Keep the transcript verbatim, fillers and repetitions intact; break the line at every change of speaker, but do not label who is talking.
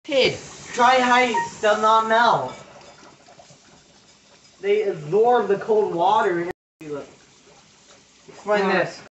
Kid, dry ice does not melt. They absorb the cold water. Explain
Uh,
this.